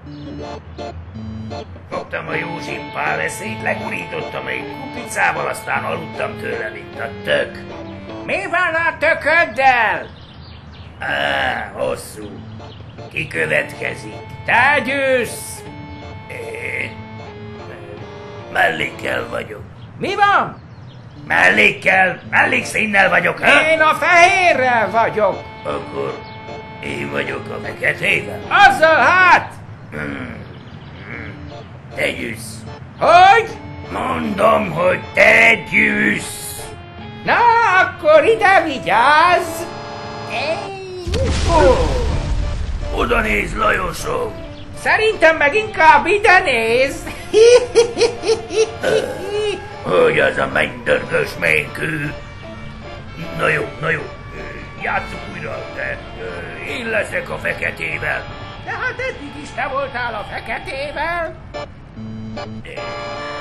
Fogtam a jó zsimpálveszét, legurítottam egy kupicával, aztán aludtam tőle, mint a tök. Mi van a tököddel? Hosszú. Ki következik? Te győzsz! Én mellékkel vagyok. Mi van? Mellékszínnel vagyok, ha? Én a fehérrel vagyok. Akkor én vagyok a feketével. Azzal hát! Te gyűsz. Hogy? Mondom, hogy te gyűsz. Na, akkor ide vigyázz! Oda néz, Lajosom. Szerintem meg inkább ide néz. Hogy az a mennydörgös ménkű. Na jó. Játsszuk újra, de én leszek a feketével. De hát eddig is te voltál a feketével.